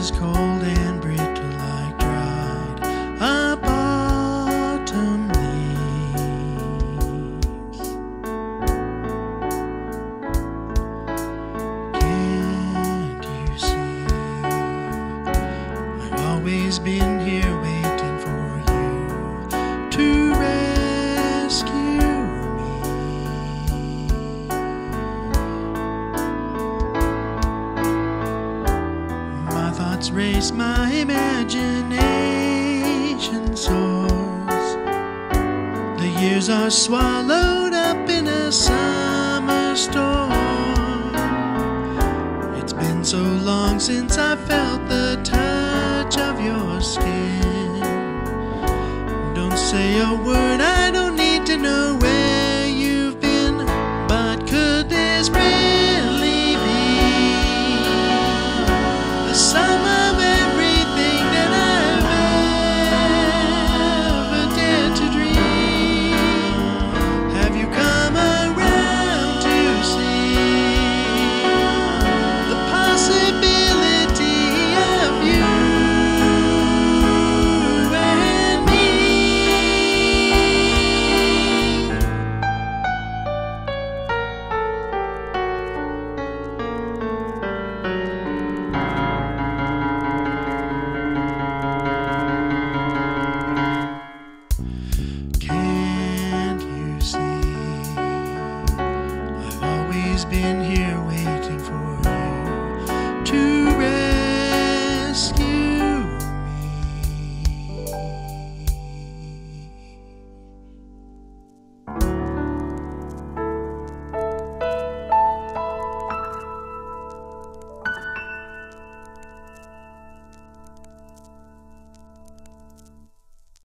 is cold and brittle like dried up autumn leaves. Can't you see? I've always been here waiting for you to rescue me. My thoughts race, my imagination soars. The years are swallowed up in a summer storm. It's been so long since I felt the touch of your skin. Don't say a word, I don't need to know where you've been. But could this really be the sum of everything that I've ever dared to dream? Have you come around to see the possibility of you and me? Can't you see? I've always been here waiting